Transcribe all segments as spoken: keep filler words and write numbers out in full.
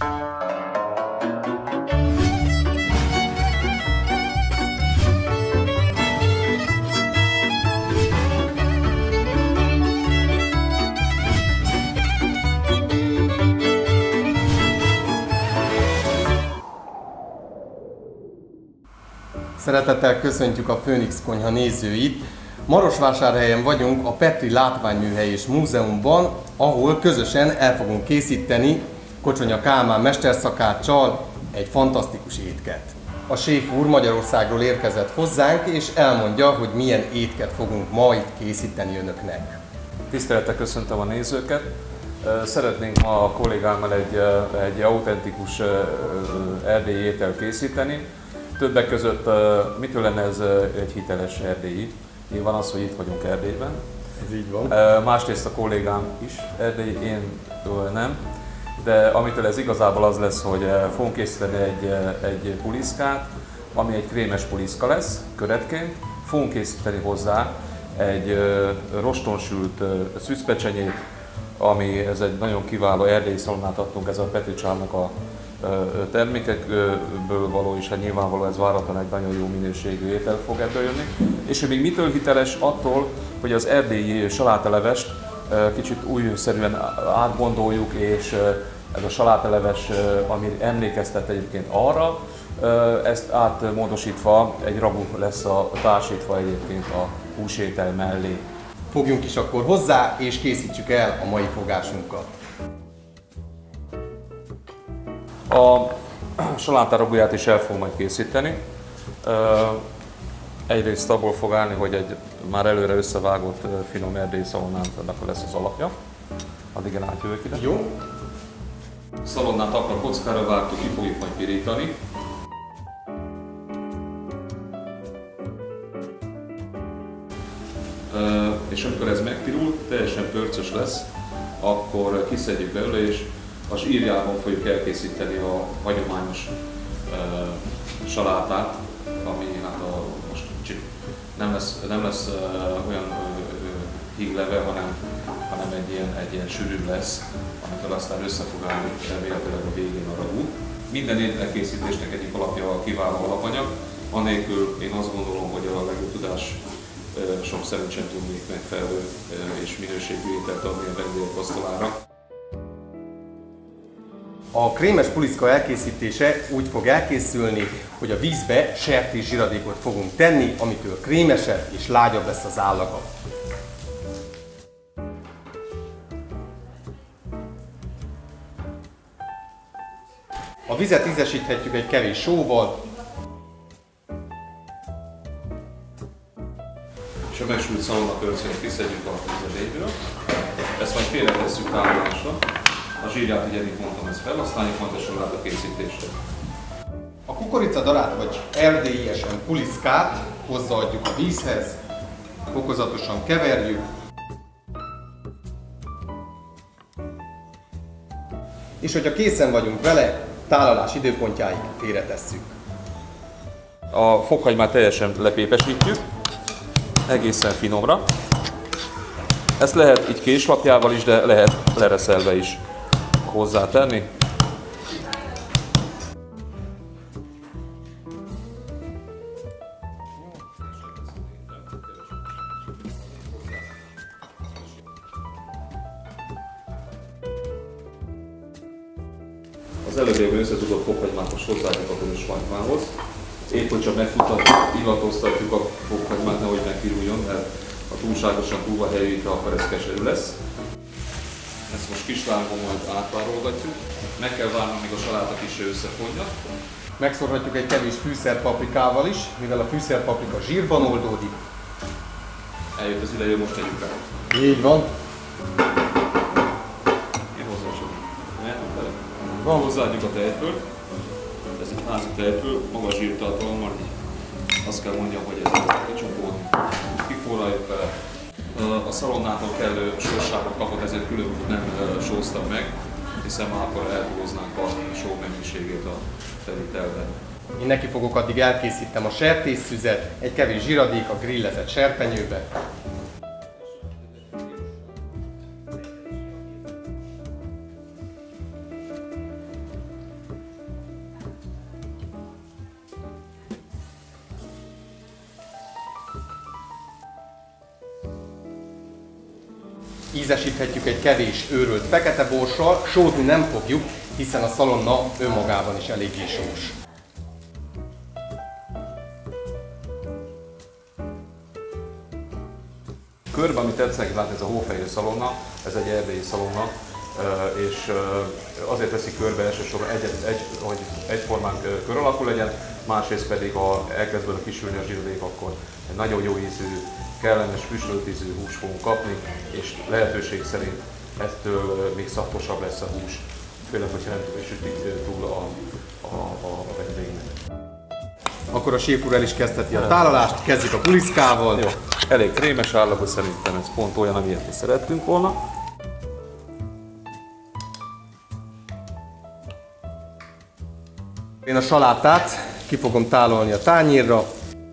Szeretettel köszöntjük a Főnix Konyha nézőit. Marosvásárhelyen vagyunk a Petri Látványműhely és Múzeumban, ahol közösen el fogunk készíteni Kocsonya Kálmán mesterszakáccsal egy fantasztikus étket. A séf úr Magyarországról érkezett hozzánk, és elmondja, hogy milyen étket fogunk ma itt készíteni önöknek. Tisztelettel köszöntöm a nézőket! Szeretnénk ma a kollégámmal egy, egy autentikus erdélyi ételt készíteni. Többek között mitől lenne ez egy hiteles erdélyi? Nyilván az, hogy itt vagyunk Erdélyben. Ez így van. Másrészt a kollégám is erdélyi, én nem. De amitől ez igazából az lesz, hogy fogunk készíteni egy, egy puliszkát, ami egy krémes puliszka lesz, köretként. Fogunk készíteni hozzá egy rostonsült szűzpecsenyét, ami ez egy nagyon kiváló erdélyi szalonnát adtunk, ez a Petri családnak a termékekből való, és hát nyilvánvaló ez váratlan egy nagyon jó minőségű étel fog ebből jönni. És hogy még mitől hiteles? Attól, hogy az erdélyi salátalevest kicsit újszerűen átgondoljuk, és ez a salátaleves, ami emlékeztet egyébként arra, ezt átmódosítva egy ragu lesz a társítva egyébként a húsétel mellé. Fogjunk is akkor hozzá, és készítsük el a mai fogásunkat. A salátáragúját is el fogom majd készíteni. Egyrészt abból fog állni, hogy egy már előre összevágott finom erdélyi szalonnának lesz az alapja. Addig én átjövök ide. Jó. A szalonnát akkor kockára vágtuk, ki fogjuk majd pirítani. És amikor ez megpirul, teljesen pörcös lesz, akkor kiszedjük belőle, és a zsírjában fogjuk elkészíteni a hagyományos uh, salátát, ami hát a, most csak nem lesz, nem lesz uh, olyan uh, hígleve, hanem, hanem egy ilyen, egy ilyen sűrű lesz, amitől aztán össze fog állni remélhetőleg a végén a ragú. Minden ételkészítésnek egyik alapja a kiváló alapanyag, anélkül én azt gondolom, hogy a legjobb tudás uh, sok szerint sem tudnék megfelelő uh, és minőségű ételt adni a vendégek asztalára. A krémes puliszka elkészítése úgy fog elkészülni, hogy a vízbe sertés zsiradékot fogunk tenni, amitől krémesebb és lágyabb lesz az állaga. A vizet ízesíthetjük egy kevés sóval. És a megsült szalonnapörcönyt kiszedjük a vízedéből. Ezt majd félretesszük távolásra. A zsírját, ugye itt mondtam, ezt felhasználjuk, fontosan rá a készítésre. A kukoricadarát vagy erdélyesen puliszkát hozzáadjuk a vízhez, fokozatosan keverjük. És hogyha készen vagyunk vele, tálalás időpontjáig félretesszük. A fokhagymát teljesen lepépesítjük, egészen finomra. Ezt lehet így késlapjával is, de lehet lereszelve is hozzátenni. Az előbb összetudott fokhagymát most hozzáadjuk a közös hagymához. Épp, hogy csak megillatoztatjuk a fokhagymát, nehogy megpiruljon, mert ha túlságosan túlva helyűítve, akkor ez keserű lesz. Ezt most kis lángban majd átpárolgatjuk. Meg kell várnunk, míg a saláta kis összefonja. Megszórhatjuk egy kevés fűszerpaprikával is, mivel a fűszerpaprika zsírban oldódik. Eljött az ideje, most tegyük rá. Így van. Én hozzáadjuk. Mehetünk bele? Van. Hozzáadjuk a tejfölt. Ez egy házi tejföl, magas zsírtartalommal. Azt kell mondjam, hogy ez egy kicsomót. Kiforraljuk vele. A szalonnától kellő sósságot kapott, ezért külön nem sóztam meg, hiszen már akkor eltúloznánk a só mennyiségét a telitelben. Én neki fogok addig elkészítem a sertésszüzet, egy kevés zsiradék a grillezett serpenyőbe. Ízesíthetjük egy kevés őrölt fekete borssal, sózni nem fogjuk, hiszen a szalonna önmagában is eléggé sós. Körben, amit tetszeni látni, ez a hófehér szalonna, ez egy erdélyi szalonna, és azért veszik körbe elsősorban, egy, egy, hogy egyformán kör alakú legyen, másrészt pedig, ha elkezd kisülni a zsírodék, akkor egy nagyon jó ízű, kellemes, füstölt ízű húst fogunk kapni, és lehetőség szerint ettől még szapposabb lesz a hús, főleg, hogyha nem sütik túl a, a, a, a vendégnek. Akkor a séf úr el is kezdheti a tálalást, kezdjük a puliszkával. Jó. Elég krémes állapot, szerintem ez pont olyan, amilyet mi szerettünk volna. Én a salátát ki fogom tálalni a tányérra.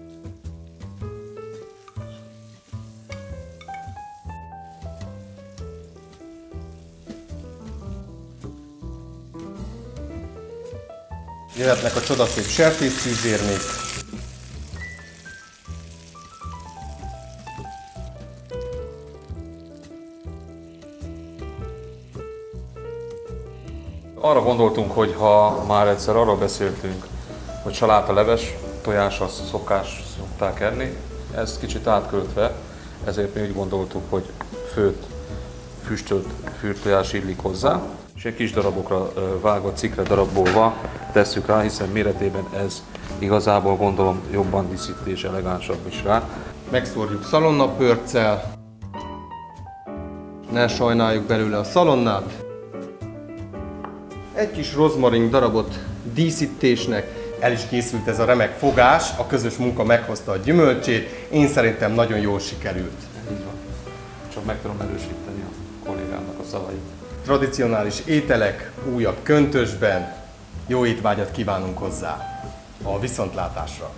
Jöhetnek a csodaszép sertészszűzérnék. Arra gondoltunk, hogy ha már egyszer arról beszéltünk, hogy salátaleves, tojás azt szokás szokták enni, ezt kicsit átköltve, ezért mi úgy gondoltuk, hogy főtt, füstölt fűrtojás illik hozzá, és egy kis darabokra vágott cikre darabolva tesszük rá, hiszen méretében ez igazából gondolom jobban díszít és elegánsabb is rá. Megszórjuk szalonnapörccel, ne sajnáljuk belőle a szalonnát. Egy kis rozmarin darabot díszítésnek, el is készült ez a remek fogás, a közös munka meghozta a gyümölcsét, én szerintem nagyon jól sikerült. Így van. Csak meg tudom erősíteni a kollégámnak a szavait. Tradicionális ételek, újabb köntösben, jó étvágyat kívánunk hozzá. A viszontlátásra!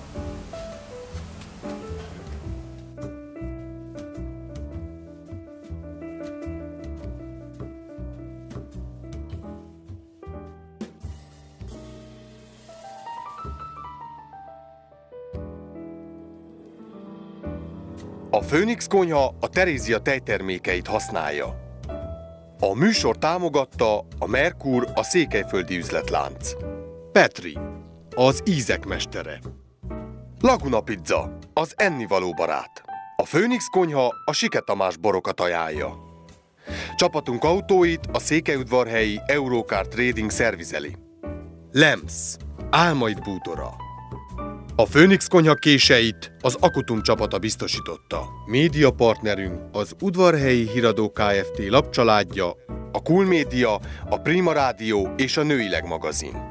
A Főnix konyha a Terézia tejtermékeit használja. A műsor támogatta a Merkur, a székelyföldi üzletlánc. Petri, az ízek mestere. Laguna Pizza, az ennivaló barát. A Főnix konyha a Sike Tamás borokat ajánlja. Csapatunk autóit a székelyudvarhelyi Eurocar Trading szervizeli. Lemsz, álmaid bútora. A Főnix konyha késeit az Akutum csapata biztosította. Média partnerünk az Udvarhelyi Híradó Kft. Lapcsaládja, a Cool Média, a Prima Rádió és a Nőileg magazin.